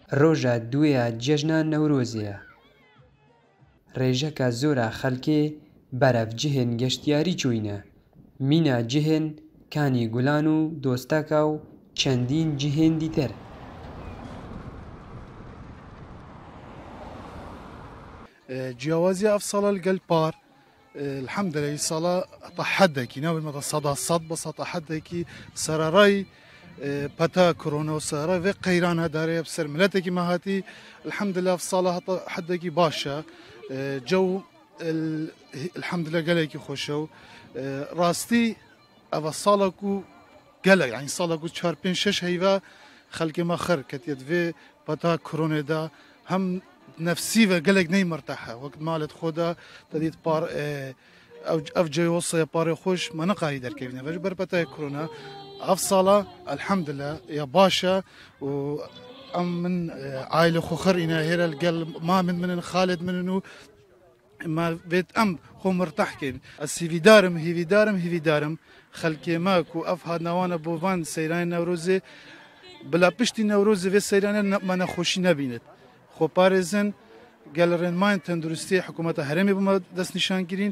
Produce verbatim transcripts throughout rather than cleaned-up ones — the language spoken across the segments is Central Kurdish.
ڕۆژە دوێە جێژنە نەورۆزیە. ڕێژەکە زۆرە خەلکێ بەرەف جهێن گەشتیاری چووینە. مینە جهێن کانی گولان و دۆستەکە و چەندین جهێن دیتر. جیاوازی ئەف ساڵە لەگەل پار الحەمدلله ساڵە تەحەدێکی ناوێت مەتە سەدا سەد بەسە تەحەدێکی سەرەڕای پەتا کۆرۆنا و سەرەڕای vê qeyran هەدارەیە بسەر ملەتێکی مەهاتی الحەمدلله ئەف ساڵە هەتا حەدێکی باشە جەو الحەمدلله gelekî xweş e û rastî ev salek û gelek yani salek û çar pênc şeş heyva xelkê me xir ketiye divê peta koronê de hem nefsî ve gelek ney mirtehe wek malê xwe de te dît par ev cêwosaya parê xweş me neqayî derkevîne ve ji ber petaya korona ev sala elhemdillah ya baş e û em min aile xwe xir îne hêre gel mamên min in xalên min in û ما vêt em xwe mirteh kên ez hîvîdarim hîvîdarim hîvîdarim xelkê me ku ev hatnawana bo van seyranê Newrozê bila piştî Newrozê vê seyranê me nexweşî nebînit xwe parêzin gel rênmayên tenduristiyê hikûmeta herêmê bime destnîşan kirîn.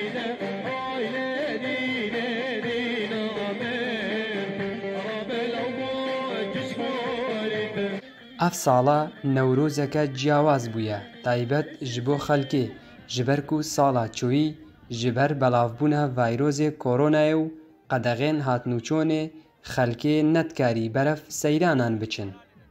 ئەف ساڵە نەورۆزەکە جیاواز بووە تایبەت ji bo xelkê ji ber ku sala çûyî ji ber belavbûna vayrozê koronayê û qedexên hatnûçûnê xelkê netkarî beref seyranan biçin.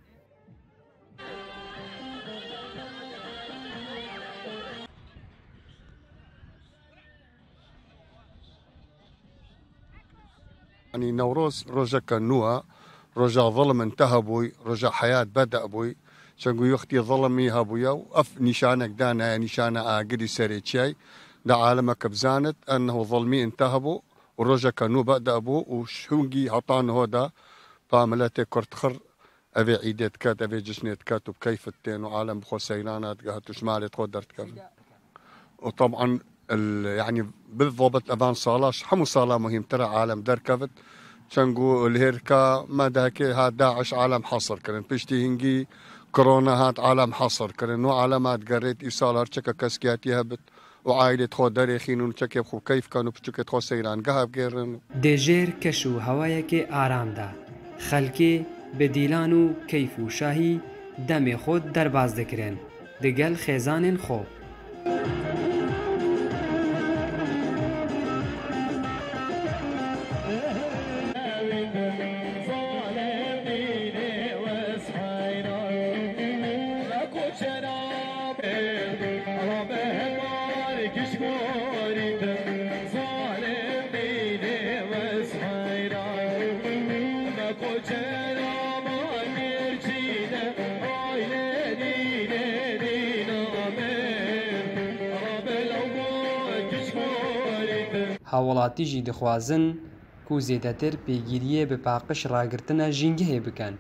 يعني نوروز روجك نوى رجع ظلم انتهى بوي رجع حياة بدأ بوي شنقو يختي ظلمي هابويا وأف نشانك دانا نشانة آقري سريتشاي دا عالمك بزانت أنه ظلمي انتهبو ورجع كانو بدأ بو وشونجي عطان هودا فاملاتي كرتخر أبي عيدت كات أبي جشنيت كات وبكيف التين وعالم بخو سيلانات قهت وشمالي تقدر تكفي وطبعا يعني بالضبط أبان صالاش حمو صالة مهم ترى عالم دركفت شنقو الهيركا ما داكي هاد داعش عالم حصر كرن بيشتي هنجي كورونا هات عالم حصر كرن وعلامات قريت إيصال هرشكا كسكياتي هبت وعائلة خو داريخين ونشكي بخو كيف كانوا بشكي خو سيران قهب غيرن دێژێر کەش و هەوایەکێ ئارامدا خەلکێ بە دیلان و کەیف و شاهی دەمێ خۆت دەرباز دەکرێن دەگەل خێزانên خۆ. هاوڵاتیژی دەخوازن ku zêdetir pêgiriyê bi paqij ragirtina jîngehê bikin.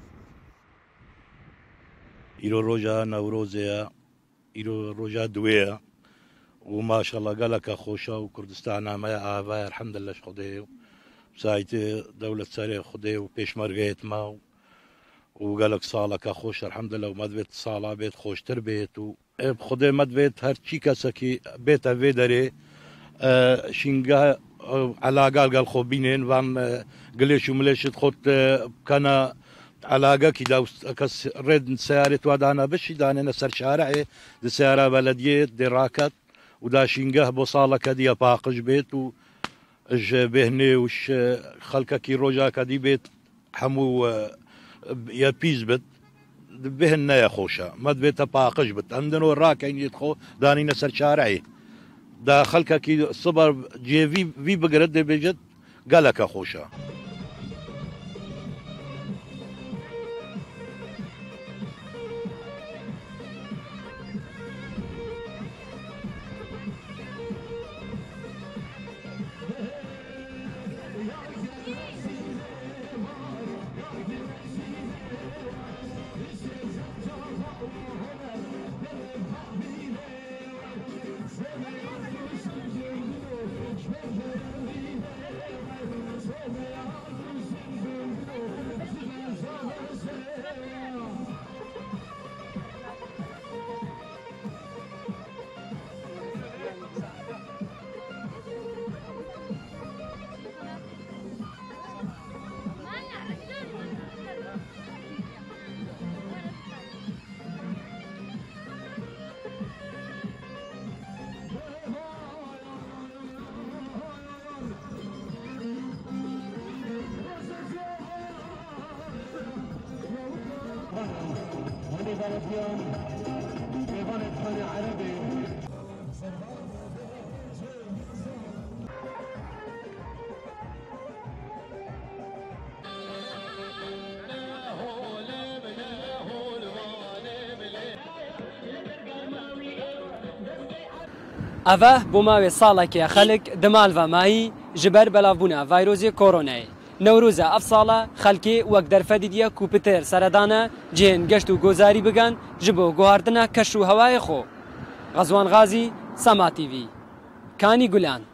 îro roja Newrozê ye îro roja duwê ye û maşallah geleka xweş e û Kurdistana me ava ye elhemdulillah ji Xwedê saytê dewletserê Xwedê û pêşmergeyên me û gelek saleka xweş elhemdulillah û me divêt sala bêt xweştir bêt û Xwedê me divêt her çî kesekî bête vê derê şîngeha علاقه قال خو بينين وان قليش ومليشت خط كان علاقه كده كس رد سياره ودانا بشي دانا سر شارعي دي سياره بلديه دي راكت ودا شينجه بوصاله كدي باقج بيت و اج بهني وش خلكه كي روجا كدي بيت حمو يا بيزبت بهنا يا خوشا ما بيت باقج بت عندنا راكين يدخو داني نسر شارعي دا خلکه کی صبر جی وی وی بگرد بجد گلک خوشا Yeah. ئەڤە بۆ ماوێ ساڵێکێ خەڵک دەمالڤە مایی ji ber belavbûna vayrozê koronayê. Newroza ev sala xelkê wek derfedî diye ku piter seredane cihên geşt û gozarî bikin ji bo guhardina keş û hewayê xwe. Xezwan Xazî, Sema T V. Kanî Gulan.